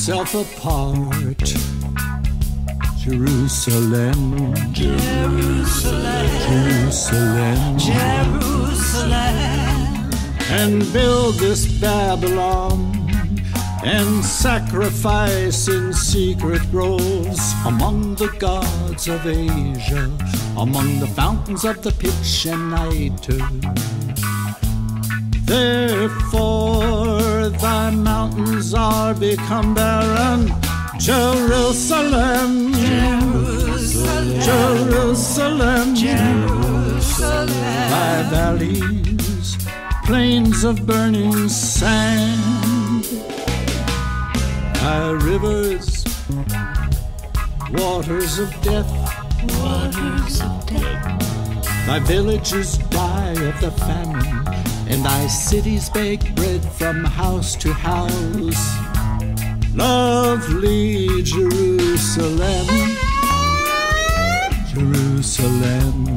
yourself apart, Jerusalem, Jerusalem, Jerusalem, Jerusalem, and build this Babylon, and sacrifice in secret groves among the gods of Asia, among the fountains of the pitch and nitre. Therefore thy mountains are become barren, Jerusalem, Jerusalem, Jerusalem, Jerusalem. thy valleys, plains of burning sand, thy rivers, waters of death, Waters of death. thy villages die of the famine, and thy cities bake bread from house to house. Lovely Jerusalem, Jerusalem.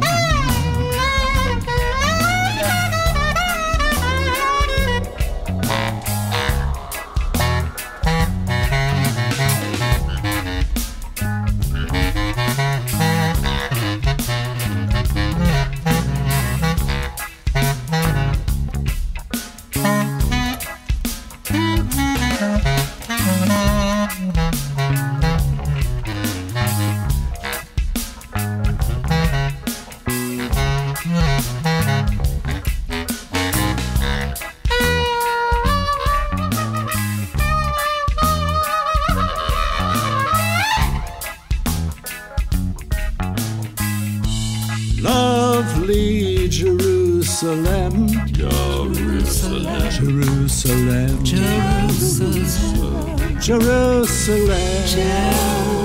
Lovely Jerusalem, Jerusalem, Jerusalem, Jerusalem, Jerusalem. Jerusalem.